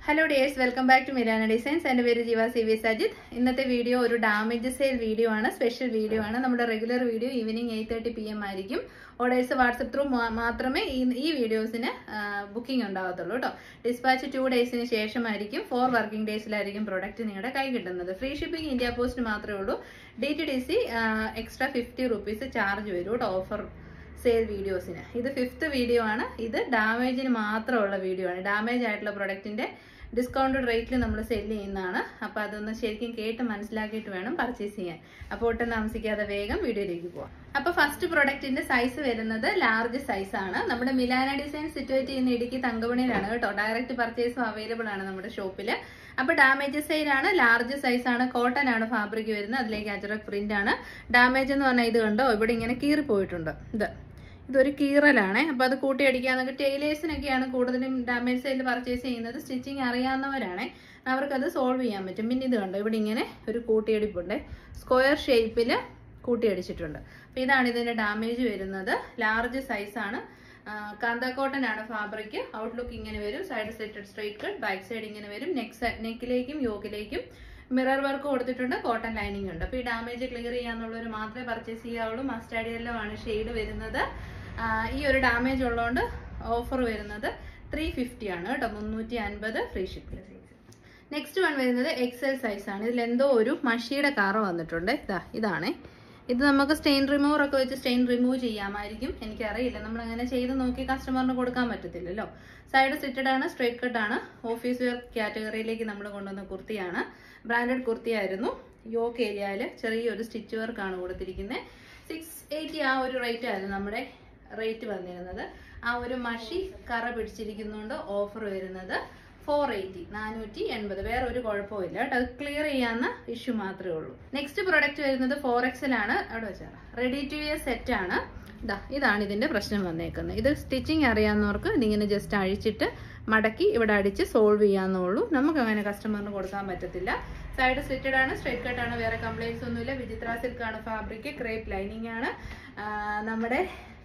Hello dears, welcome back to Milana Designs. And very Jiva CV Sajid. ഇന്നത്തെ video ഒരു damage sale video ആണ്, special video ആണ്. നമ്മുടെ regular video evening 8:30 PM ആയിരിക്കും. Orders WhatsApp through മാത്രമേ ഈ വീഡിയോസിന് booking ഉണ്ടാവത്തുള്ളൂ കേട്ടോ. ഡിസ്പാച്ച് 2 ഡേയ്സിന് ശേഷമായിരിക്കും, 4 വർക്കിംഗ് ഡേയ്സിലായിരിക്കും പ്രൊഡക്റ്റ് നിങ്ങളുടെ കൈ കിട്ടുന്നത്. ഫ്രീ ഷിപ്പിംഗ് ഇന്ത്യ പോസ്റ്റ് മാത്രമേ ഉള്ളൂ. DTDC എക്സ്ട്രാ 50 rupees ചാർജ് വരും കേട്ടോ ഓഫർ സെയിൽ വീഡിയോസിന്. ഇത് 5th വീഡിയോ ആണ്. ഇത് ഡാമേജിന് മാത്രമുള്ള വീഡിയോ ആണ്. ഡാമേജ് ആയിട്ടുള്ള പ്രൊഡക്റ്റിന്റെ ഡിസ്കൗണ്ടഡ് റേറ്റിൽ നമ്മൾ സെല് ചെയ്യുന്നതാണ്. അപ്പോൾ അതൊന്ന് ശരിക്കും കേട്ട് മനസ്സിലാക്കിയിട്ട് വേണം പർച്ചേസ് ചെയ്യാൻ. അപ്പോൾ ഒട്ടും താമസിക്കാതെ വേഗം വീഡിയോയിലേക്ക് പോവാം. അപ്പോൾ ഫസ്റ്റ് പ്രൊഡക്റ്റിന്റെ സൈസ് വരുന്നത് ലാർജ് സൈസ് ആണ്. നമ്മുടെ മിലാന ഡിസൈൻ സിറ്റുവേറ്റ് ചെയ്യുന്ന ഇടുക്കി തങ്കമണിയിലാണ് കേട്ടോ. ഡയറക്റ്റ് പർച്ചേസും അവൈലബിൾ ആണ് നമ്മുടെ ഷോപ്പിൽ. അപ്പോൾ ഡാമേജ് സൈലാണ്, ലാർജ് സൈസ് ആണ്, കോട്ടൺ ആണ് ഫാബ്രിക് വരുന്നത്. അതിലേക്ക് അജറക് പ്രിന്റ് ആണ്. ഡാമേജ് എന്ന് പറഞ്ഞാൽ ഇത് കണ്ടോ, ഇവിടെ ഇങ്ങനെ കീറി പോയിട്ടുണ്ട്. ഇതൊരു കീറലാണ്. അപ്പോൾ അത് കൂട്ടി അടിക്കാന്നൊക്കെ ടൈലേഴ്സിനൊക്കെയാണ് കൂടുതലും ഡാമേജ് സൈഡിൽ പർച്ചേസ് ചെയ്യുന്നത്. സ്റ്റിച്ചിങ് അറിയാവുന്നവരാണ്, അവർക്കത് സോൾവ് ചെയ്യാൻ പറ്റും. പിന്നെ ഇത് കണ്ടോ, ഇവിടെ ഇങ്ങനെ ഒരു കൂട്ടിയടിപ്പുണ്ട്, സ്ക്വയർ ഷേപ്പിൽ കൂട്ടിയടിച്ചിട്ടുണ്ട്. അപ്പോൾ ഇതാണ് ഇതിന്റെ ഡാമേജ് വരുന്നത്. ലാർജ് സൈസ് ആണ്. കാന്ത കോട്ടൺ ആണ് ഫാബ്രിക്. ഔട്ട്ലുക്ക് ഇങ്ങനെ വരും. Side slitted straight cut, back side ഇങ്ങനെ വരും. നെക്കിലേക്കും യോക്കിലേക്കും മിറർ വർക്ക് കൊടുത്തിട്ടുണ്ട്. കോട്ടൺ ലൈനിങ് ഉണ്ട്. അപ്പോൾ ഈ ഡാമേജ് ക്ലിയർ ചെയ്യാന്നുള്ളവർ മാത്രമേ പർച്ചേസ് ചെയ്യാവുള്ളൂ. മസ്റ്റാർഡ് യെല്ലോ ആണ് ഷെയ്ഡ് വരുന്നത്. ഈ ഒരു ഡാമേജ് ഉള്ളതുകൊണ്ട് ഓഫർ വരുന്നത് 350 ആണ് കേട്ടോ. 350 ഫ്രീ ഷിപ്പിംഗ്. നെക്സ്റ്റ് വൺ വരുന്നത് എക്സൽ സൈസ് ആണ്. ഇതിൽ എന്തോ ഒരു മഷിയുടെ കറ വന്നിട്ടുണ്ട്. ഇതാണ്. ഇത് നമുക്ക് സ്റ്റെയിൻ റിമൂവർ ഒക്കെ വെച്ച് സ്റ്റെയിൻ റിമൂവ് ചെയ്യാമായിരിക്കും. എനിക്കറിയില്ല, നമ്മൾ അങ്ങനെ ചെയ്ത് നോക്കി കസ്റ്റമറിന് കൊടുക്കാൻ പറ്റത്തില്ലല്ലോ. സൈഡ് സിറ്റഡ് ആണ്, സ്ട്രൈറ്റ് കട്ട് ആണ്. ഓഫീസ് വെയർ കാറ്റഗറിയിലേക്ക് നമ്മൾ കൊണ്ടുവന്ന കുർത്തിയാണ്. ബ്രാൻഡഡ് കുർത്തിയായിരുന്നു. യോക്ക് ഏരിയയിൽ ചെറിയൊരു സ്റ്റിച്ച് വർക്കാണ് കൊടുത്തിരിക്കുന്നത്. 680 ആ ഒരു റേറ്റ് ആയിരുന്നു നമ്മുടെ റേറ്റ് വന്നിരുന്നത്. ആ ഒരു മഷി കറ പിടിച്ചിരിക്കുന്നതുകൊണ്ട് ഓഫർ വരുന്നത് 480, 480. വേറെ ഒരു കുഴപ്പമില്ല കേട്ടോ. അത് ക്ലിയർ ചെയ്യാവുന്ന ഇഷ്യൂ മാത്രമേ ഉള്ളൂ. നെക്സ്റ്റ് പ്രൊഡക്റ്റ് വരുന്നത് 4XL ആണ്. അവിടെ വെച്ചാൽ റെഡി ടു വെയർ സെറ്റ് ആണ്. ഇതാണ് ഇതിന്റെ പ്രശ്നം വന്നേക്കുന്നത്. ഇത് സ്റ്റിച്ചിങ് അറിയാവുന്നവർക്ക് ഇതിങ്ങനെ ജസ്റ്റ് അഴിച്ചിട്ട് മടക്കി ഇവിടെ അടിച്ച് സോൾവ് ചെയ്യാവുന്നുള്ളൂ. നമുക്ക് അങ്ങനെ കസ്റ്റമറിന് കൊടുക്കാൻ പറ്റത്തില്ല. സൈഡ് സ്ലിറ്റഡ് ആണ്, സ്ട്രൈറ്റ് കട്ട് ആണ്. വേറെ കംപ്ലൈൻസ് ഒന്നുമില്ല. വിചിത്ര സിൽക്ക് ആണ് ഫാബ്രിക്. ക്രേപ്പ് ലൈനിങ് ആണ്. നമ്മുടെ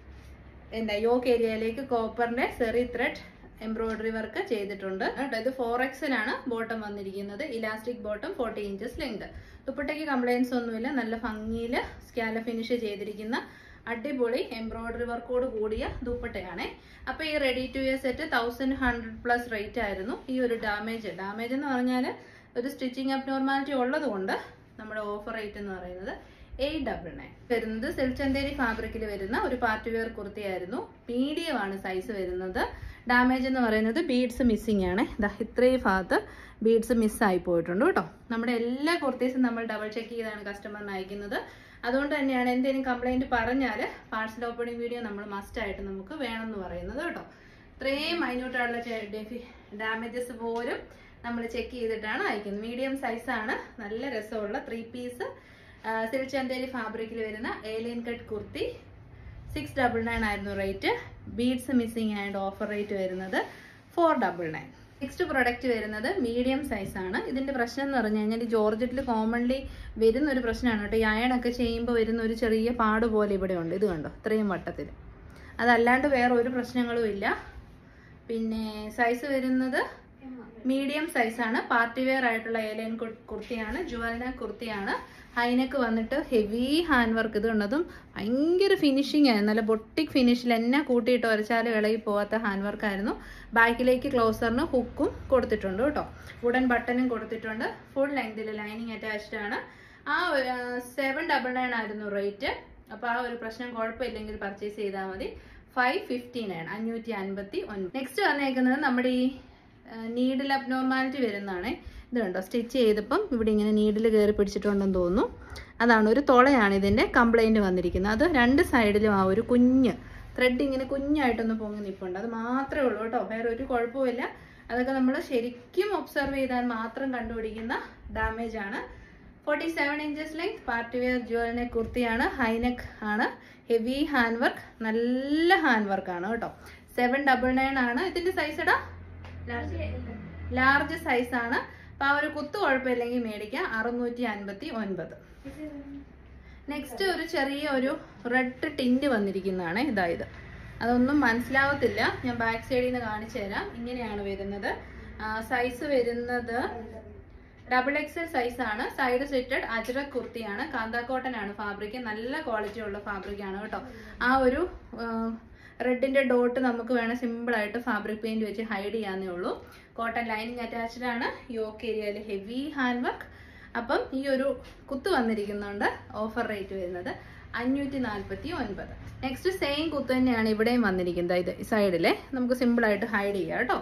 യോക്ക് ഏരിയയിലേക്ക് കോപ്പറിന്റെ സെറി ത്രെഡ് എംബ്രോയിഡറി വർക്ക് ചെയ്തിട്ടുണ്ട് കേട്ടോ. ഇത് 4XL ആണ് ബോട്ടം വന്നിരിക്കുന്നത്. Elastic bottom, 40 inches length. ദുപ്പട്ടയ്ക്ക് കംപ്ലൈൻസ് ഒന്നുമില്ല. നല്ല ഭംഗിയിൽ സ്കാല ഫിനിഷ് ചെയ്തിരിക്കുന്ന അടിപൊളി എംബ്രോയിഡറി വർക്കോട് കൂടിയ ദുപ്പട്ടയാണ്. അപ്പൊ ഈ ready to wear set 1100+ rate ആയിരുന്നു. ഈ ഒരു ഡാമേജ് എന്ന് പറഞ്ഞാൽ ഒരു സ്റ്റിച്ചിങ് അബ്നോർമാലിറ്റി ഉള്ളത് കൊണ്ട് നമ്മുടെ ഓഫർ റേറ്റ് എന്ന് പറയുന്നത് 899 വരുന്നത്. സെൽച്ചന്തേരി ഫാബ്രിക്കിൽ വരുന്ന ഒരു പാർട്ടി വെയർ കുർത്തിയായിരുന്നു. മീഡിയം ആണ് സൈസ് വരുന്നത്. ഡാമേജ് എന്ന് പറയുന്നത് ബീഡ്സ് മിസ്സിംഗ് ആണ്. ഇത്രയും ഭാഗത്ത് ബീഡ്സ് മിസ്സായി പോയിട്ടുണ്ട് കേട്ടോ. നമ്മുടെ എല്ലാ കുർത്തീസും നമ്മൾ ഡബിൾ ചെക്ക് ചെയ്താണ് കസ്റ്റമറിന് അയക്കുന്നത്. അതുകൊണ്ട് തന്നെയാണ് എന്തെങ്കിലും കംപ്ലൈന്റ് പറഞ്ഞാൽ പാർസൽ ഓപ്പണിംഗ് വീഡിയോ നമ്മൾ മസ്റ്റ് ആയിട്ട് നമുക്ക് വേണമെന്ന് പറയുന്നത് കേട്ടോ. ഇത്രയും മൈന്യൂട്ടായിട്ടുള്ള ഡാമേജസ് പോലും നമ്മൾ ചെക്ക് ചെയ്തിട്ടാണ് അയക്കുന്നത്. മീഡിയം സൈസാണ്. നല്ല രസമുള്ള 3 പീസ് സിൽക്ക് ചന്തേരി ഫാബ്രിക്കിൽ വരുന്ന ഏലിയൻ കട്ട് കുർത്തി. 699 ആയിരുന്നു rate. Beads missing and offer rate വരുന്നത് 499. നെക്സ്റ്റ് പ്രൊഡക്റ്റ് വരുന്നത് മീഡിയം സൈസ് ആണ്. ഇതിന്റെ പ്രശ്നം എന്ന് പറഞ്ഞു കഴിഞ്ഞാൽ ജോർജറ്റിൽ കോമൺലി വരുന്ന ഒരു പ്രശ്നമാണ് കേട്ടോ. ഈ അയൺ ഒക്കെ ചെയ്യുമ്പോൾ വരുന്ന ഒരു ചെറിയ പാട് പോലെ ഇവിടെ ഉണ്ട്. ഇത് കണ്ടോ, ഇത്രയും വട്ടത്തിൽ. അതല്ലാണ്ട് വേറെ ഒരു പ്രശ്നങ്ങളും ഇല്ല. പിന്നെ സൈസ് വരുന്നത് മീഡിയം സൈസാണ്. പാർട്ടി വെയർ ആയിട്ടുള്ള ഏലിയൻ കുർത്തിയാണ്. ജുവൽന കുർത്തിയാണ്. ഹൈനെക്ക് വന്നിട്ട് ഹെവി ഹാൻഡ് വർക്ക്. ഇത് കണ്ടതും ഭയങ്കര ഫിനിഷിംഗ് ആയിരുന്നു. നല്ല ബൊട്ടിക് ഫിനിഷിൽ എന്നെ കൂട്ടിയിട്ട് വരച്ചാലും ഇളകി പോകാത്ത ഹാൻഡ് വർക്ക് ആയിരുന്നു. ബാക്കിലേക്ക് ക്ലോസറിന് ഹുക്കും കൊടുത്തിട്ടുണ്ട് കേട്ടോ. വുഡൻ ബട്ടനും കൊടുത്തിട്ടുണ്ട്. ഫുൾ ലെങ്തിൽ ലൈനിങ് അറ്റാച്ച്ഡ് ആണ്. 799 ആയിരുന്നു റേറ്റ്. അപ്പോൾ ആ ഒരു പ്രശ്നം കുഴപ്പമില്ലെങ്കിൽ പർച്ചേസ് ചെയ്താൽ മതി. 559, 559. നെക്സ്റ്റ് വന്നേക്കുന്നത് നമ്മുടെ ഈ നീഡിൽ അബ്നോർമാലിറ്റി വരുന്നതാണ്. ഇത് കണ്ടോ, സ്റ്റിച്ച് ചെയ്തപ്പം ഇവിടെ ഇങ്ങനെ നീഡിൽ കയറി പിടിച്ചിട്ടുണ്ടെന്ന് തോന്നുന്നു. അതാണ്, ഒരു തുളയാണ് ഇതിന്റെ കംപ്ലൈന്റ് വന്നിരിക്കുന്നത്. അത് 2 സൈഡിലും ആ ഒരു കുഞ്ഞ് ത്രെഡ് ഇങ്ങനെ കുഞ്ഞായിട്ടൊന്ന് പൊങ്ങി നിൽപ്പുണ്ട്. അത് മാത്രമേ ഉള്ളൂ കേട്ടോ. വേറെ ഒരു കുഴപ്പമില്ല. അതൊക്കെ നമ്മൾ ശരിക്കും ഒബ്സർവ് ചെയ്താൽ മാത്രം കണ്ടുപിടിക്കുന്ന ഡാമേജ് ആണ്. 47 inches ലെങ്ത്. പാർട്ടി വെയർ ജുവലിനെ കുർത്തിയാണ്. ഹൈനെക്ക് ആണ്. ഹെവി ഹാൻഡ് വർക്ക്, നല്ല ഹാൻഡ് വർക്ക് ആണ് കേട്ടോ. 799 ആണ് ഇതിന്റെ സൈസ്. ഇടാ ലാർജ് സൈസ് ആണ്. അപ്പൊ ആ ഒരു കുത്തു കുഴപ്പമില്ലെങ്കിൽ മേടിക്കാം. 659. നെക്സ്റ്റ് ഒരു ചെറിയ ഒരു റെഡ് ടിന്റ് വന്നിരിക്കുന്നതാണ്. ഇതായത് അതൊന്നും മനസ്സിലാവത്തില്ല. ഞാൻ ബാക്ക് സൈഡിൽ നിന്ന് കാണിച്ചു തരാം. ഇങ്ങനെയാണ് വരുന്നത്. സൈസ് വരുന്നത് XXL സൈസാണ്. സൈഡ് സ്ലിറ്റഡ് അജ്രക് കുർത്തിയാണ്. കാന്ത കോട്ടൺ ആണ് ഫാബ്രിക്. നല്ല ക്വാളിറ്റി ഉള്ള ഫാബ്രിക് ആണ് കേട്ടോ. ആ ഒരു റെഡിന്റെ ഡോട്ട് നമുക്ക് വേണം സിമ്പിൾ ആയിട്ട് ഫാബ്രിക് പെയിന്റ് വെച്ച് ഹൈഡ് ചെയ്യാന്നേ ഉള്ളൂ. കോട്ടൺ ലൈനിങ് അറ്റാച്ച്ഡ് ആണ്. യോക്ക് ഏരിയയിൽ ഹെവി ഹാൻഡ് വർക്ക്. അപ്പം ഈ ഒരു കുത്ത് വന്നിരിക്കുന്നുണ്ട്. ഓഫർ റേറ്റ് വരുന്നത് 549. നെക്സ്റ്റ് സെയിം കുത്ത് തന്നെയാണ് ഇവിടെയും വന്നിരിക്കുന്നത്. ഇത് സൈഡിലെ നമുക്ക് സിമ്പിൾ ആയിട്ട് ഹൈഡ് ചെയ്യാം കേട്ടോ.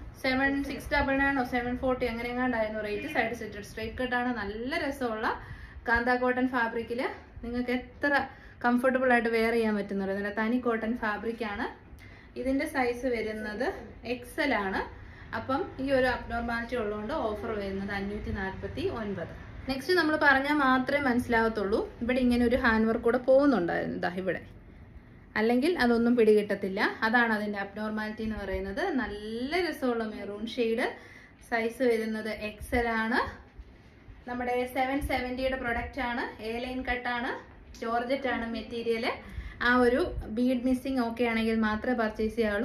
7699 740 അങ്ങനെ എങ്ങാണ്ടായിരുന്നു rate. Side slitted straight cut ആണ്. നല്ല രസമുള്ള കാന്ത കോട്ടൺ ഫാബ്രിക്കിൽ നിങ്ങൾക്ക് എത്ര കംഫർട്ടബിൾ ആയിട്ട് വെയർ ചെയ്യാൻ പറ്റുന്നത്. തനി കോട്ടൺ ഫാബ്രിക് ആണ്. ഇതിന്റെ സൈസ് വരുന്നത് XL ആണ്. അപ്പം ഈ ഒരു അബ്നോർമാലിറ്റി ഉള്ളതുകൊണ്ട് ഓഫർ വരുന്നത് 549. നെക്സ്റ്റ് നമ്മൾ പറഞ്ഞാൽ മാത്രമേ മനസ്സിലാവത്തുള്ളൂ. ഇവിടെ ഇങ്ങനെ ഒരു ഹാൻഡ് വർക്ക് കൂടെ പോകുന്നുണ്ടായിരുന്നു. ഇതാ ഇവിടെ, അല്ലെങ്കിൽ അതൊന്നും പിടികിട്ടത്തില്ല. അതാണ് അതിന്റെ അബ്നോർമാലിറ്റി എന്ന് പറയുന്നത്. നല്ല രസമുള്ള മെറൂൺ ഷെയ്ഡ്. സൈസ് വരുന്നത് XL ആണ്. നമ്മുടെ 770യുടെ പ്രൊഡക്റ്റ് ആണ്. എ ലൈൻ കട്ടാണ്. ജോർജറ്റ് ആണ് മെറ്റീരിയൽ. ആ ഒരു ബീഡ് മിസ്സിംഗ് ഓക്കെ ആണെങ്കിൽ മാത്രമേ പർച്ചേസ് ചെയ്യാവുള്ളൂ.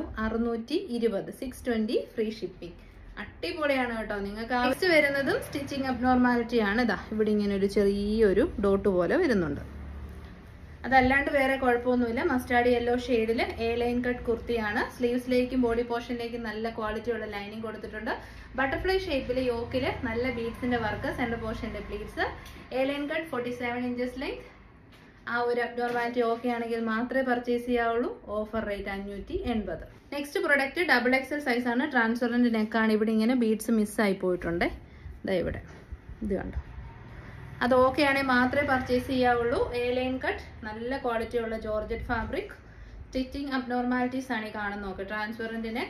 620 620 ഫ്രീ ഷിപ്പിംഗ്. അടിപൊളിയാണ് കേട്ടോ. നിങ്ങൾക്ക് നെക്സ്റ്റ് വരുന്നതും സ്റ്റിച്ചിങ് അബ്നോർമാലിറ്റി ആണ്. ഇതാ ഇവിടെ ഇങ്ങനെ ഒരു ചെറിയൊരു ഡോട്ട് പോലെ വരുന്നുണ്ട്. അതല്ലാണ്ട് വേറെ കുഴപ്പമൊന്നുമില്ല. മസ്റ്റാർഡ് യെല്ലോ ഷെയ്ഡിൽ എ ലൈൻ കട്ട് കുർത്തിയാണ്. സ്ലീവ്സിലേക്കും ബോഡി പോർഷനിലേക്കും നല്ല ക്വാളിറ്റി ഉള്ള ലൈനിങ് കൊടുത്തിട്ടുണ്ട്. ബട്ടർഫ്ലൈ ഷേപ്പിൽ യോക്കില് നല്ല ബീഡ്സിന്റെ വർക്ക്. സെന്റർ പോർഷന്റെ pleats. A line cut 47 inches length. ആ ഒരു അബ്നോർമാലിറ്റി ഓക്കെ ആണെങ്കിൽ മാത്രമേ പർച്ചേസ് ചെയ്യാവുള്ളൂ. Offer rate 580. Next product XXL size ആണ്. ട്രാൻസ്പെറന്റ് നെക്കാണ്. ഇവിടെ ഇങ്ങനെ ബീഡ്സ് മിസ്സായി പോയിട്ടുണ്ട്. ഇതാ ഇവിടെ ഇത് കണ്ടോ. അത് ഓക്കെ ആണെങ്കിൽ മാത്രമേ പർച്ചേസ് ചെയ്യാവുള്ളൂ. എ ലൈൻ കട്ട് നല്ല ക്വാളിറ്റി ഉള്ള ജോർജറ്റ് ഫാബ്രിക്. സ്റ്റിച്ചിങ് അബ്നോർമാലിറ്റീസ് ആണ് ഈ കാണുന്ന നോക്ക്. Transparent neck,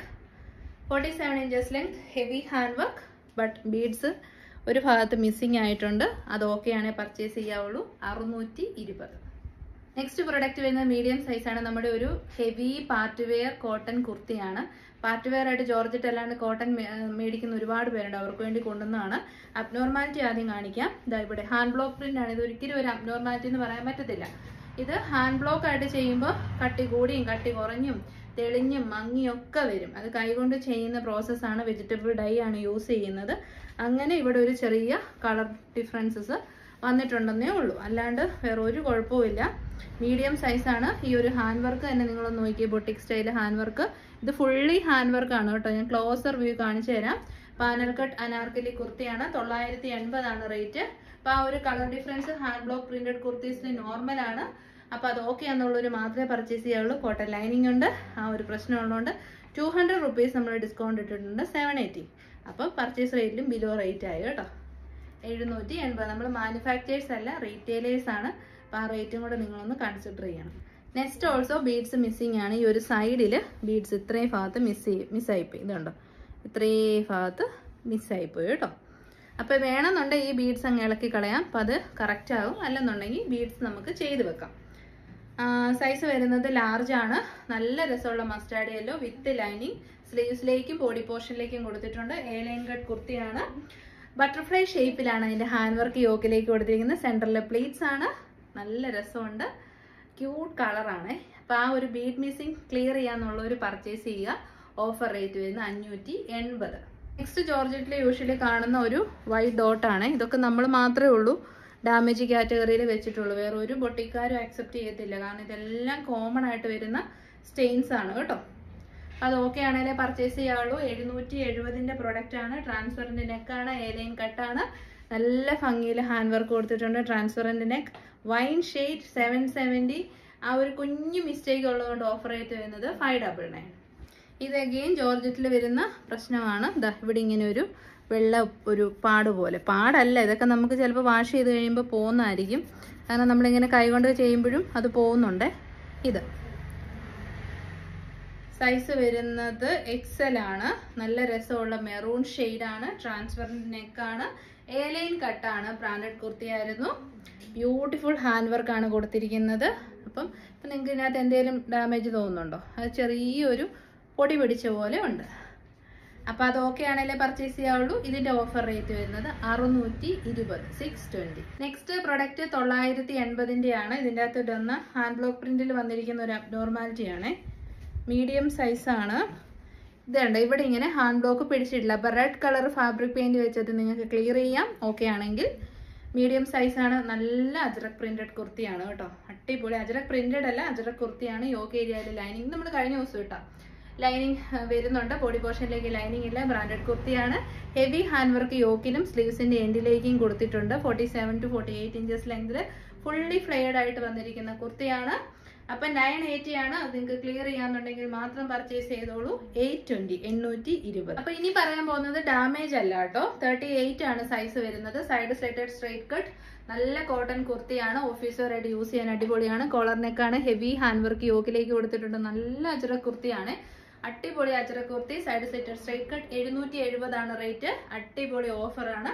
47 inches length, heavy hand work. But beads ഒരു ഭാഗത്ത് മിസ്സിംഗ് ആയിട്ടുണ്ട്. അത് ഓക്കെ ആണെങ്കിൽ പർച്ചേസ് ചെയ്യാവുള്ളൂ. 620. നെക്സ്റ്റ് പ്രൊഡക്റ്റ് വരുന്നത് മീഡിയം സൈസ് ആണ്. നമ്മുടെ ഒരു ഹെവി പാർട്ടി വെയർ കോട്ടൺ കുർത്തിയാണ്. പാർട്ടി വെയർ ആയിട്ട് ജോർജറ്റ് അല്ലാണ്ട് കോട്ടൺ മേടിക്കുന്ന ഒരുപാട് പേരുണ്ട്. അവർക്ക് വേണ്ടി കൊണ്ടുവന്നതാണ്. അബ്നോർമാലിറ്റി ആദ്യം കാണിക്കാം. ഇതാ ഇവിടെ ഹാൻഡ് ബ്ലോക്ക് പ്രിന്റ് ആണ്. ഇത് ഒരിക്കലും ഒരു അബ്നോർമാലിറ്റി എന്ന് പറയാൻ പറ്റത്തില്ല. ഇത് ഹാൻഡ് ബ്ലോക്ക് ആയിട്ട് ചെയ്യുമ്പോൾ കട്ടി കൂടിയും കട്ടി കുറഞ്ഞും തെളിഞ്ഞും മങ്ങിയും ഒക്കെ വരും. അത് കൈകൊണ്ട് ചെയ്യുന്ന പ്രോസസ്സാണ്. വെജിറ്റബിൾ ഡൈ ആണ് യൂസ് ചെയ്യുന്നത്. അങ്ങനെ ഇവിടെ ഒരു ചെറിയ കളർ ഡിഫറൻസസ് വന്നിട്ടുണ്ടെന്നേ ഉള്ളൂ. അല്ലാണ്ട് വേറെ ഒരു കുഴപ്പമില്ല. മീഡിയം സൈസാണ്. ഈ ഒരു ഹാൻഡ് വർക്ക് തന്നെ നിങ്ങളൊന്ന് നോക്കിയേ. Boutique style hand work. ഇത് ഫുള്ളി ഹാൻഡ് വർക്ക് ആണ് കേട്ടോ. ഞാൻ ക്ലോസർ വ്യൂ കാണിച്ചു തരാം. പാനൽ കട്ട് അനാർക്കലി കുർത്തിയാണ്. 980 ആണ് റേറ്റ്. അപ്പൊ ആ ഒരു colour difference hand block printed കുർത്തീസിന് നോർമൽ ആണ്. അപ്പൊ അത് ഓക്കെ എന്നുള്ളൊരു മാത്രമേ പർച്ചേസ് ചെയ്യാവുള്ളൂ. കോട്ടൺ ലൈനിങ് ഉണ്ട്. ആ ഒരു പ്രശ്നം ഉള്ളതുകൊണ്ട് 200 റുപ്പീസ് നമ്മൾ ഡിസ്കൗണ്ട് ഇട്ടിട്ടുണ്ട്. 780. അപ്പം പർച്ചേസ് റേറ്റിലും ബിലോ റേറ്റ് ആയി കേട്ടോ. 780. നമ്മൾ മാനുഫാക്ചേഴ്സ് അല്ല, റീറ്റെയിലേഴ്സ് ആണ്. അപ്പോൾ ആ റേറ്റും കൂടെ നിങ്ങളൊന്ന് കൺസിഡർ ചെയ്യണം. നെക്സ്റ്റ് ഓൾസോ ബീഡ്സ് മിസ്സിംഗ് ആണ്. ഈ ഒരു സൈഡിൽ ബീഡ്സ് ഇത്രയും ഭാഗത്ത് മിസ്സായിപ്പോയി. ഇതുണ്ടോ, ഇത്രയും ഭാഗത്ത് മിസ്സായിപ്പോയി കേട്ടോ. അപ്പോൾ വേണമെന്നുണ്ടെങ്കിൽ ഈ ബീഡ്സ് അങ്ങ് ഇളക്കി കളയാം. അപ്പോൾ അത് കറക്റ്റ് ആകും. അല്ലെന്നുണ്ടെങ്കിൽ ബീഡ്സ് നമുക്ക് ചെയ്ത് വെക്കാം. സൈസ് വരുന്നത് ലാർജ് ആണ്. നല്ല രസമുള്ള മസ്റ്റാർഡ് യെല്ലോ വിത്ത് ലൈനിങ്. സ്ലീവ്സിലേക്കും ബോഡി പോർഷനിലേക്കും കൊടുത്തിട്ടുണ്ട്. എ ലൈൻ കട്ട് കുർത്തിയാണ്. ബട്ടർഫ്ലൈ ഷേപ്പിലാണ് അതിന്റെ ഹാൻഡ് വർക്ക് യോക്കിലേക്ക് കൊടുത്തിരിക്കുന്നത്. സെന്ററിലെ പ്ലീറ്റ്സ് ആണ്. നല്ല രസമുണ്ട്. ക്യൂട്ട് കളറാണ്. അപ്പൊ ആ ഒരു ബീഡ് മിസ്സിംഗ് ക്ലിയർ ചെയ്യാന്നുള്ള ഒരു പർച്ചേസ് ചെയ്യുക. ഓഫർ റേറ്റ് വരുന്നത് 580. നെക്സ്റ്റ് ജോർജറ്റിൽ യൂഷ്വലി കാണുന്ന ഒരു വൈറ്റ് ഡോട്ട് ആണ്. ഇതൊക്കെ നമ്മൾ മാത്രമേ ഉള്ളൂ ഡാമേജ് കാറ്റഗറിയിൽ വെച്ചിട്ടുള്ളൂ. വേറെ ഒരു ബൊട്ടിക്കാരും അക്സെപ്റ്റ് ചെയ്യത്തില്ല. കാരണം ഇതെല്ലാം കോമൺ ആയിട്ട് വരുന്ന സ്റ്റെയിൻസ് ആണ് കേട്ടോ. അത് ഓക്കെ ആണെങ്കിലേ പർച്ചേസ് ചെയ്യാവുള്ളൂ. 770ന്റെ പ്രൊഡക്റ്റ് ആണ്. ട്രാൻസ്പെറന്റ് നെക്കാണ്. എ ലൈൻ കട്ടാണ്. നല്ല ഭംഗിയിൽ ഹാൻഡ് വർക്ക് കൊടുത്തിട്ടുണ്ട്. Transparent neck, wine shade, 770. ആ ഒരു കുഞ്ഞു മിസ്റ്റേക്ക് ഉള്ളതുകൊണ്ട് ഓഫർ റേറ്റ് വരുന്നത് 599. ഇത് അഗെയിൻ ജോർജറ്റിൽ വരുന്ന പ്രശ്നമാണ്. ദാ ഇവിടെ ഇങ്ങനെ ഒരു വെള്ള ഒരു പാട് പോലെ. പാടല്ല, ഇതൊക്കെ നമുക്ക് ചിലപ്പോൾ വാഷ് ചെയ്ത് കഴിയുമ്പോൾ പോകുന്നതായിരിക്കും. കാരണം നമ്മളിങ്ങനെ കൈകൊണ്ട് ചെയ്യുമ്പോഴും അത് പോകുന്നുണ്ട്. ഇത് സൈസ് വരുന്നത് XL ആണ്. നല്ല രസമുള്ള മെറൂൺ ഷെയ്ഡാണ്. ട്രാൻസ്പെറന്റ് നെക്കാണ്. എ ലൈൻ കട്ടാണ്. ബ്രാൻഡഡ് കുർത്തിയായിരുന്നു. ബ്യൂട്ടിഫുൾ ഹാൻഡ് വർക്ക് ആണ് കൊടുത്തിരിക്കുന്നത്. അപ്പം ഇപ്പം നിങ്ങൾക്ക് ഇതിനകത്ത് എന്തെങ്കിലും ഡാമേജ് തോന്നുന്നുണ്ടോ? അത് ചെറിയൊരു പൊടി പിടിച്ച പോലെ ഉണ്ട്. അപ്പം അത് ഓക്കെ ആണെങ്കിലേ പർച്ചേസ് ചെയ്യാവുള്ളൂ. ഇതിന്റെ ഓഫർ റേറ്റ് വരുന്നത് 620, 620. നെക്സ്റ്റ് പ്രൊഡക്റ്റ് 980ന്റെ ആണ്. ഇതിൻ്റെ അകത്ത് ഇടുന്ന ഹാൻഡ് ബ്ലോക്ക് പ്രിന്റിൽ വന്നിരിക്കുന്ന ഒരു അബ്നോർമാലിറ്റി ആണ്. മീഡിയം സൈസ് ആണ്. ഇതുണ്ട്, ഇവിടെ ഇങ്ങനെ ഹാൻഡ് ബ്ലോക്ക് പിടിച്ചിട്ടില്ല. അപ്പോൾ റെഡ് കളർ ഫാബ്രിക് പെയിന്റ് വെച്ചിട്ട് നിങ്ങൾക്ക് ക്ലിയർ ചെയ്യാം. ഓക്കെ ആണെങ്കിൽ മീഡിയം സൈസാണ്. നല്ല അജ്രക് പ്രിന്റഡ് കുർത്തിയാണ് കേട്ടോ, അടിപൊളി. അജ്രക് പ്രിന്റഡ് അല്ല, അജ്രക് കുർത്തിയാണ്. യോക്ക് ഏരിയയിൽ ലൈനിങ് നമ്മൾ കഴിഞ്ഞ ദിവസം ഇട്ടാം ലൈനിങ് വരുന്നുണ്ട്. ബോഡി പോർഷനിലേക്ക് ലൈനിങ് ഇല്ല. ബ്രാൻഡഡ് കുർത്തിയാണ്. ഹെവി ഹാൻഡ് വർക്ക് യോക്കിലും സ്ലീവ്സിന്റെ എൻഡിലേക്കും കൊടുത്തിട്ടുണ്ട്. 47 to 48 ഇഞ്ചസ് ലെങ്തിൽ ഫുള്ളി ഫ്ലെയർഡ് ആയിട്ട് വന്നിരിക്കുന്ന കുർത്തിയാണ്. അപ്പൊ 980 ആണ്. അത് നിങ്ങൾക്ക് ക്ലിയർ ചെയ്യാന്നുണ്ടെങ്കിൽ മാത്രം പർച്ചേസ് ചെയ്തോളൂ. 820. അപ്പൊ ഇനി പറയാൻ പോകുന്നത് ഡാമേജ് അല്ല കേട്ടോ. 38 ആണ് സൈസ് വരുന്നത്. സൈഡ് സ്ലിറ്റഡ് സ്ട്രൈറ്റ് കട്ട്, നല്ല കോട്ടൺ കുർത്തിയാണ്. ഓഫീസ് വെയർ ആയിട്ട് യൂസ് ചെയ്യാൻ അടിപൊളിയാണ്. കോളർ നെക്കാണ്. ഹെവി ഹാൻഡ് വർക്ക് യോക്കിലേക്ക് കൊടുത്തിട്ടുണ്ട്. നല്ല അജ്രക് കുർത്തിയാണ്, അടിപൊളി ajrak kurti. Side slitted straight cut. 770 ആണ് റേറ്റ്. അടിപൊളി ഓഫറാണ്.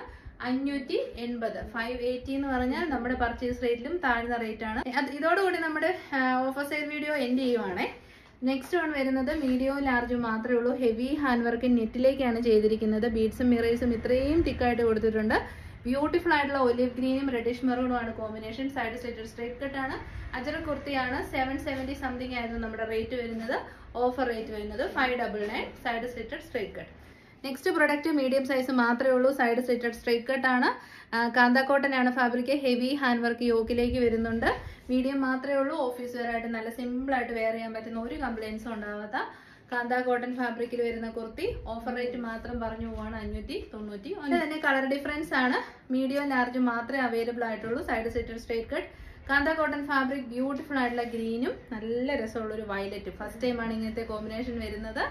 580. 580 എന്ന് പറഞ്ഞാൽ നമ്മുടെ പർച്ചേസ് റേറ്റിലും താഴ്ന്ന റേറ്റ് ആണ്. ഇതോടുകൂടി നമ്മുടെ ഓഫർ സെയിൽ വീഡിയോ എൻഡ് ചെയ്യുവാണേ. നെക്സ്റ്റ് വൺ വരുന്നത് മീഡിയവും ലാർജും മാത്രമേ ഉള്ളൂ. ഹെവി ഹാൻഡ് വർക്ക് നെറ്റിലേക്കാണ് ചെയ്തിരിക്കുന്നത്. ബീഡ്സും മിറേഴ്സും ഇത്രയും തിക്കായിട്ട് കൊടുത്തിട്ടുണ്ട്. ബ്യൂട്ടിഫുൾ ആയിട്ടുള്ള ഒലിവ് ഗ്രീനും റെഡിഷ് മെറൂണും ആണ് combination. Side slitted straight cut ആണ്. അജ്രക് കുർത്തിയാണ്. 770 സംതിങ് ആയിരുന്നു നമ്മുടെ റേറ്റ് വരുന്നത്. ഓഫർ റേറ്റ് വരുന്നത് 599. Side slitted straight cut. Next product medium size മാത്രമേ ഉള്ളൂ. സൈഡ് സ്ലിറ്റഡ് സ്ട്രൈറ്റ് കട്ട് ആണ്. കാന്ത കോട്ടൺ ആണ് ഫാബ്രിക്. ഹെവി ഹാൻഡ് വർക്ക് യോക്കിലേക്ക് വരുന്നുണ്ട്. മീഡിയം മാത്രമേ ഉള്ളൂ. ഓഫീസ് വെയർ ആയിട്ട് നല്ല സിമ്പിൾ ആയിട്ട് വെയർ ചെയ്യാൻ പറ്റുന്ന ഒരു കംപ്ലൈൻസും ഉണ്ടാവാത്ത കാന്ത കോട്ടൺ ഫാബ്രിക്കിൽ വരുന്ന കുർത്തി. ഓഫർ റേറ്റ് മാത്രം പറഞ്ഞു പോവാണ് 590. അതിന് തന്നെ കളർ ഡിഫറൻസ് ആണ്. മീഡിയം ലാർജ് മാത്രമേ അവൈലബിൾ ആയിട്ടുള്ളൂ. Side slitted straight cut. Kantha cotton fabric. Beautiful ആയിട്ടുള്ള ഗ്രീനും നല്ല രസമുള്ള ഒരു വയലറ്റും. ഫസ്റ്റ് ടൈം ആണ് ഇങ്ങനത്തെ കോമ്പിനേഷൻ വരുന്നത്.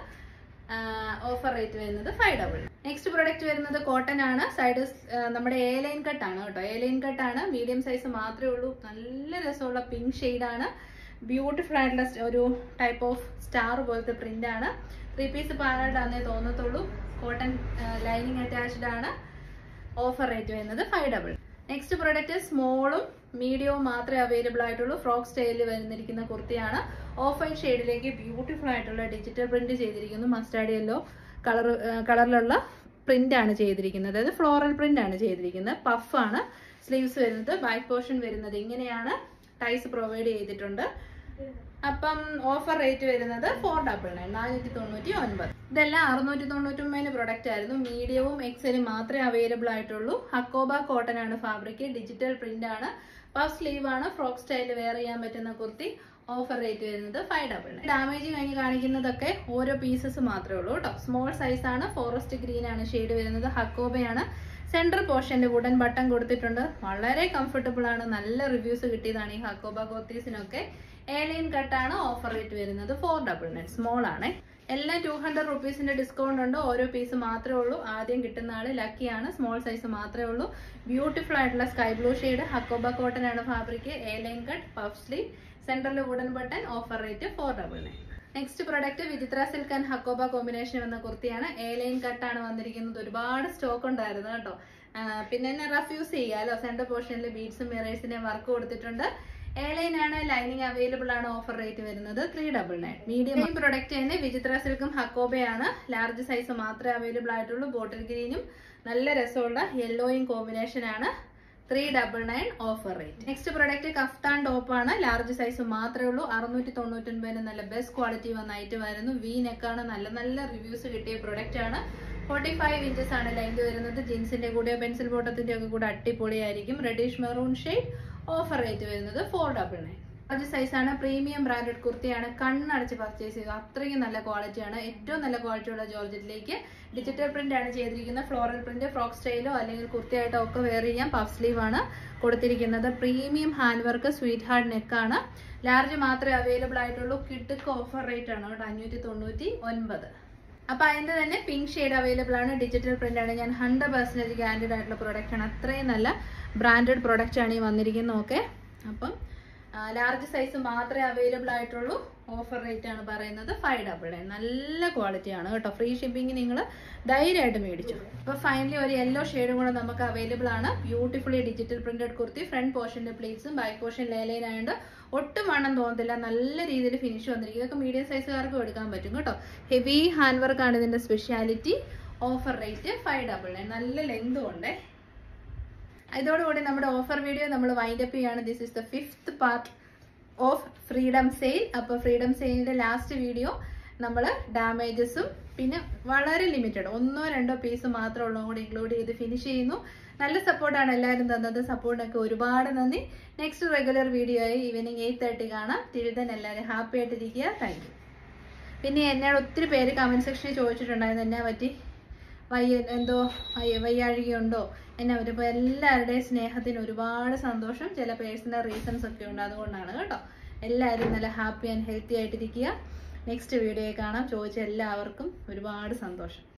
ഓഫർ റേറ്റ് വരുന്നത് 500. നെക്സ്റ്റ് പ്രൊഡക്റ്റ് വരുന്നത് കോട്ടൺ ആണ്. സൈഡ് നമ്മുടെ എ ലൈൻ കട്ട് ആണ് കേട്ടോ. എ ലൈൻ കട്ട് ആണ്. മീഡിയം സൈസ് മാത്രമേ ഉള്ളൂ. നല്ല രസമുള്ള പിങ്ക് ഷെയ്ഡ് ആണ്. ബ്യൂട്ടിഫുൾ ആയിട്ടുള്ള ഒരു ടൈപ്പ് ഓഫ് സ്റ്റാർ പോലത്തെ പ്രിന്റ് ആണ്. 3 പീസ് പാനൽഡാന്നേ തോന്നത്തുള്ളൂ. കോട്ടൺ ലൈനിങ് അറ്റാച്ച്ഡ് ആണ്. ഓഫർ റേറ്റ് വരുന്നത് 500. നെക്സ്റ്റ് പ്രൊഡക്റ്റ് സ്മോളും മീഡിയവും മാത്രമേ അവൈലബിൾ ആയിട്ടുള്ളൂ. ഫ്രോക്ക് സ്റ്റൈലിൽ വരുന്നിരിക്കുന്ന കുർത്തിയാണ്. ഓഫ് വൈറ്റ് ഷെയ്ഡിലേക്ക് ബ്യൂട്ടിഫുൾ ആയിട്ടുള്ള ഡിജിറ്റൽ പ്രിന്റ് ചെയ്തിരിക്കുന്നു. മസ്റ്റാർഡ് യെല്ലോ കളറിലുള്ള പ്രിന്റ് ആണ് ചെയ്തിരിക്കുന്നത്. അതായത് ഫ്ലോറൽ പ്രിന്റ് ആണ് ചെയ്തിരിക്കുന്നത്. പഫ് ആണ്. സ്ലീവ്സ് വരുന്നത്. ബാക്ക് പോർഷൻ വരുന്നത് ഇങ്ങനെയാണ്. ടൈസ് പ്രൊവൈഡ് ചെയ്തിട്ടുണ്ട്. അപ്പം ഓഫർ റേറ്റ് വരുന്നത് 499. 499. ഇതെല്ലാം 699 പ്രൊഡക്റ്റ് ആയിരുന്നു. മീഡിയവും എക്സലും മാത്രമേ അവൈലബിൾ ആയിട്ടുള്ളൂ. ഹക്കോബ കോട്ടൺ ആണ് ഫാബ്രിക്. ഡിജിറ്റൽ പ്രിന്റ് ആണ്. പഫ് സ്ലീവ് ആണ്. ഫ്രോക്ക് സ്റ്റൈലിൽ വെയർ ചെയ്യാൻ പറ്റുന്ന കുർത്തി. ഓഫർ റേറ്റ് വരുന്നത് 599. ഡാമേജ് കഴിഞ്ഞ് കാണിക്കുന്നതൊക്കെ ഓരോ പീസസ് മാത്രമേ ഉള്ളൂ കേട്ടോ. സ്മോൾ സൈസ് ആണ്. ഫോറസ്റ്റ് ഗ്രീൻ ആണ് ഷെയ്ഡ് വരുന്നത്. ഹക്കോബയാണ്. സെൻട്രൽ പോർഷനിൽ വുഡൻ ബട്ടൺ കൊടുത്തിട്ടുണ്ട്. വളരെ കംഫർട്ടബിൾ ആണ്. നല്ല റിവ്യൂസ് കിട്ടിയതാണ് ഈ ഹക്കോബ കുർത്തീസിനൊക്കെ. ഏലിയൻ കട്ടാണ്. ഓഫർ റേറ്റ് വരുന്നത് 499. സ്മോൾ ആണ്. എല്ലാം 200 റുപ്പീസിന്റെ ഡിസ്കൗണ്ട് ഉണ്ട്. ഓരോ പീസ് മാത്രമേ ഉള്ളൂ. ആദ്യം കിട്ടുന്ന ആള് ലക്കിയാണ്. സ്മോൾ സൈസ് മാത്രമേ ഉള്ളൂ. ബ്യൂട്ടിഫുൾ ആയിട്ടുള്ള sky blue shade. Hakoba cotton ആണ് fabric. A line cut. Puff sleeve. Central wooden button. Offer rate 499. Next product Vichitra silk and hakoba combination വന്ന കുർത്തിയാണ്. ഏലൈൻ കട്ടാണ് വന്നിരിക്കുന്നത്. ഒരുപാട് സ്റ്റോക്ക് ഉണ്ടായിരുന്നു കേട്ടോ. പിന്നെ തന്നെ റഫ് യൂസ് ചെയ്യാലോ. സെൻട്രൽ പോർഷനിൽ ബീഡ്സും മിറേഴ്സിന്റെ വർക്ക് കൊടുത്തിട്ടുണ്ട്. എയർലൈൻ ആണ്. ലൈനിങ് അവൈലബിൾ ആണ്. ഓഫർ റേറ്റ് വരുന്നത് 399. മീഡിയം പ്രൊഡക്റ്റ് തന്നെ വിചിത്ര സിൽക്കും ഹക്കോബയാണ്. ലാർജ് സൈസ് മാത്രമേ അവൈലബിൾ ആയിട്ടുള്ളൂ. ബോട്ടിൽ ഗ്രീനും നല്ല രസമുള്ള യെല്ലോയും കോമ്പിനേഷൻ ആണ്. 399 offer rate. Next product kaftan top ആണ്. ലാർജ് സൈസ് മാത്രമേ ഉള്ളൂ. 699 നല്ല ബെസ്റ്റ് ക്വാളിറ്റി വന്ന ഐറ്റം ആയിരുന്നു. വി നെക്കാണ്. നല്ല നല്ല റിവ്യൂസ് കിട്ടിയ പ്രൊഡക്റ്റ് ആണ്. 45 ഇഞ്ചസ് ആണ് ലെങ്ത് വരുന്നത്. ജീൻസിന്റെ കൂടെ പെൻസിൽ ബോട്ടത്തിന്റെ ഒക്കെ കൂടെ അടിപൊളിയായിരിക്കും. Reddish maroon shade. Offer rate വരുന്നത് 499. ലാർജ് സൈസ് ആണ്. പ്രീമിയം ബ്രാൻഡഡ് കുർത്തിയാണ്. കണ്ണടച്ച് പർച്ചേസ് ചെയ്യുക. അത്രയും നല്ല ക്വാളിറ്റിയാണ്. ഏറ്റവും നല്ല ക്വാളിറ്റിയുള്ള ജോർജറ്റിലേക്ക് ഡിജിറ്റൽ പ്രിന്റ് ആണ് ചെയ്തിരിക്കുന്നത്. ഫ്ലോറൽ പ്രിന്റ് ഫ്രോക്ക് സ്റ്റൈലോ അല്ലെങ്കിൽ കുർത്തിയായിട്ടോ ഒക്കെ വെയർ ചെയ്യാം. പഫ് സ്ലീവ് ആണ് കൊടുത്തിരിക്കുന്നത്. Premium hand work sweetheart നെക്കാണ്. ലാർജ് മാത്രമേ അവൈലബിൾ ആയിട്ടുള്ളൂ. കിഡ്ക്ക് ഓഫർ റേറ്റ് ആണ് കേട്ടോ. 599. അപ്പൊ അതിന്റെ തന്നെ പിങ്ക് ഷെയ്ഡ് അവൈലബിൾ ആണ്. ഡിജിറ്റൽ പ്രിന്റ് ആണ്. ഞാൻ 100% ഗ്യാരണ്ടീഡ് ആയിട്ടുള്ള പ്രൊഡക്റ്റ് ആണ്. അത്രയും നല്ല ബ്രാൻഡഡ് പ്രൊഡക്റ്റ് ആണ് ഈ വന്നിരിക്കുന്നത്. ഓക്കെ, അപ്പം ലാർജ് സൈസ് മാത്രമേ അവൈലബിൾ ആയിട്ടുള്ളൂ. ഓഫർ റേറ്റ് ആണ് പറയുന്നത് 599. നല്ല ക്വാളിറ്റി ആണ് കേട്ടോ. ഫ്രീ ഷിപ്പിംഗ് നിങ്ങൾ ധൈര്യമായിട്ട് മേടിച്ചു. അപ്പൊ ഫൈനലി ഒരു യെല്ലോ ഷെയ്ഡും കൂടെ നമുക്ക് അവൈലബിൾ ആണ്. Beautifully digital printed kurti. Front പോർഷന്റെ പ്ലേറ്റ്സും ബാക്ക് പോർഷൻ ലേലൈൻ ആയതുകൊണ്ട് ഒട്ടും വേണം തോന്നത്തില്ല. നല്ല രീതിയിൽ ഫിനിഷ് വന്നിരിക്കും. ഇതൊക്കെ മീഡിയം സൈസുകാർക്കും എടുക്കാൻ പറ്റും കേട്ടോ. ഹെവി ഹാൻഡ് വർക്ക് ആണ് ഇതിന്റെ സ്പെഷ്യാലിറ്റി. Offer rate 599. നല്ല ലെങ്തും ഉണ്ട്. ഇതോടുകൂടി നമ്മുടെ ഓഫർ വീഡിയോ നമ്മൾ വൈൻഡ് അപ്പ് ചെയ്യാണ്. This is the 5th part of freedom sale. അപ്പോൾ ഫ്രീഡം സെയിലിന്റെ ലാസ്റ്റ് വീഡിയോ നമ്മൾ ഡാമേജസും പിന്നെ വളരെ ലിമിറ്റഡ് 1-2 പീസ് മാത്രമേ ഉള്ളതും കൂടി ഇൻക്ലൂഡ് ചെയ്ത് ഫിനിഷ് ചെയ്യുന്നു. നല്ല സപ്പോർട്ടാണ് എല്ലാവരും തന്നത്. സപ്പോർട്ടിനൊക്കെ ഒരുപാട് നന്ദി. നെക്സ്റ്റ് റെഗുലർ വീഡിയോ ആയി ഈവനിങ് 8:30 കാണാം. ടിൽ ദെൻ എല്ലാവരും ഹാപ്പി ആയിട്ടിരിക്കുക. Thank you. പിന്നെ എന്നോട് ഒത്തിരി പേര് കമൻറ്റ് സെക്ഷനിൽ ചോദിച്ചിട്ടുണ്ടായിരുന്നു എന്നെ പറ്റി വയ്യാഴികയുണ്ടോ എന്നെ പറ്റി. അപ്പോൾ എല്ലാവരുടെയും സ്നേഹത്തിന് ഒരുപാട് സന്തോഷം. ചില പേഴ്സണൽ റീസൺസ് ഒക്കെ ഉണ്ട്, അതുകൊണ്ടാണ് കേട്ടോ. എല്ലാവരും നല്ല ഹാപ്പി ആൻഡ് ഹെൽത്തി ആയിട്ടിരിക്കുക. നെക്സ്റ്റ് വീഡിയോയിൽ കാണാം. ചോദിച്ച എല്ലാവർക്കും ഒരുപാട് സന്തോഷം.